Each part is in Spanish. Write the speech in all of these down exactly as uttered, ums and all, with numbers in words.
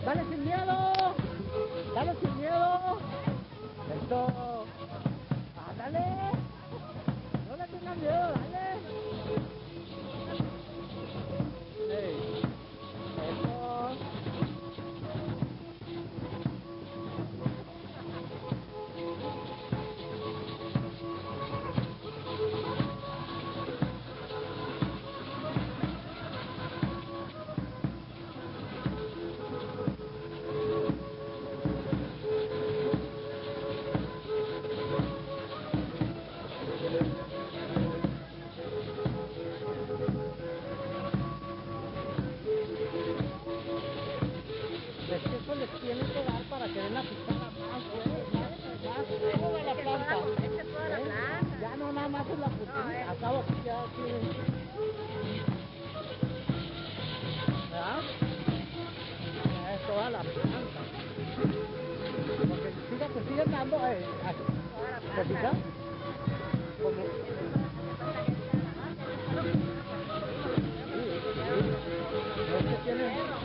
Dale sin miedo. Dale sin miedo. Eso. Ah, dale. No le tengas miedo, dale. Hey. Eso. Es que eso les tiene que dar para que den la picada más, güey, más, más, toda la planta. Esta es toda la ¿Eh? planta. Ya no nada más es la puntilla, No, es- acabo aquí ya aquí. ¿Verdad? Es toda la planta. Porque fíjate, siguen dando, eh, aquí, Toda la ¿te planta. fijas? Como, sí, sí, es que tienen,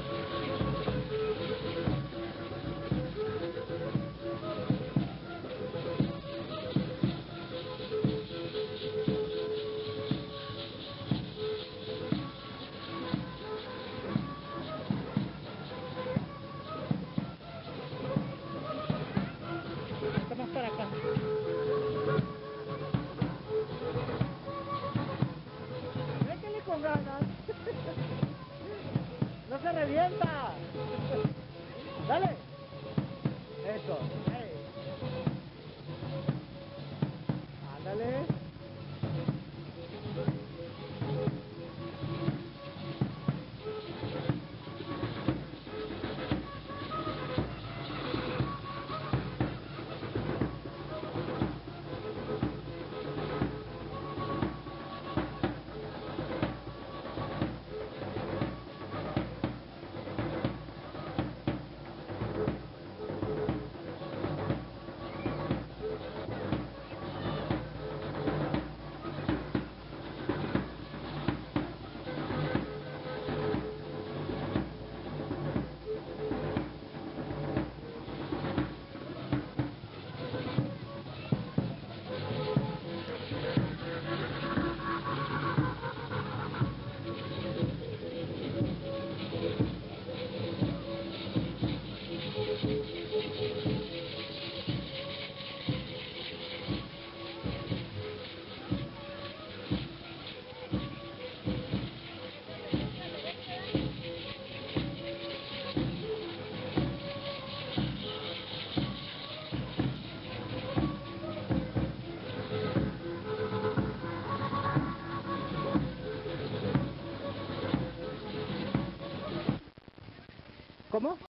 ¿qué más para acá? Métele con ganas. No se revienta. Dale. Eso. Hey. Ándale. ¿Cómo?